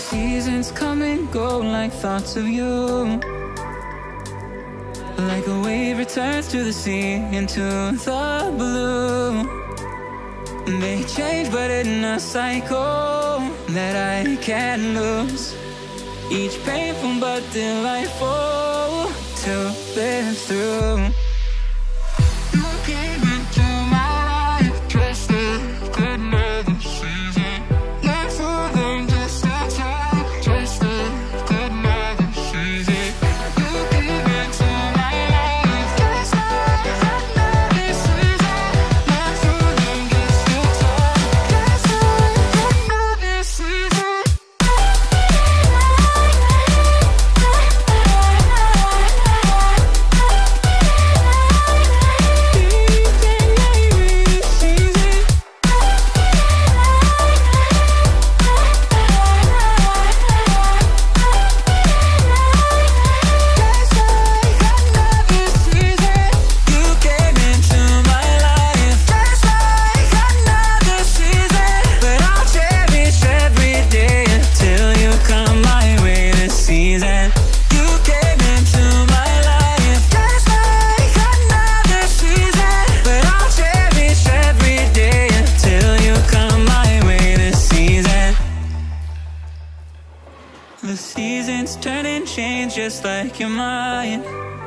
seasons come and go like thoughts of you. Like a wave returns to the sea, into the blue. They change but in a cycle that I can't lose. Each painful but delightful to live through. You came into my life just like another season. Not for long, just a time, just like another season. You came into my life just like another season. Not for long, just a time, just like another season. The seasons turn and change just like your mind.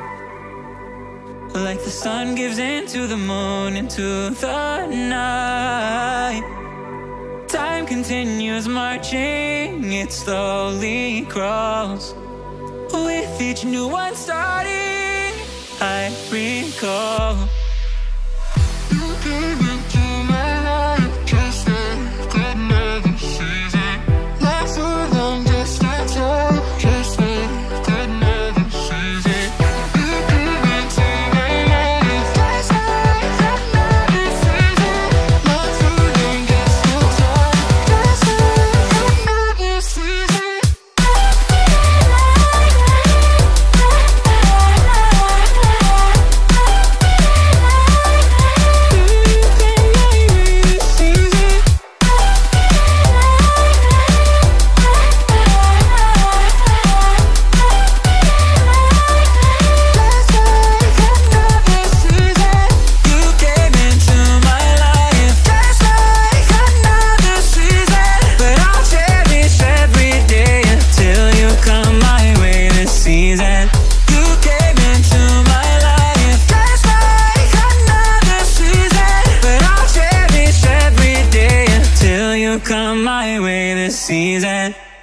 Like the sun gives into the moon, into the night. Time continues marching, it slowly crawls. With each new one starting, I recall. You came into my life just like another season. Not so long, just a time, just like another season. You came into my life just like another season. Not so long, just a time, just like another season. Come my way this season.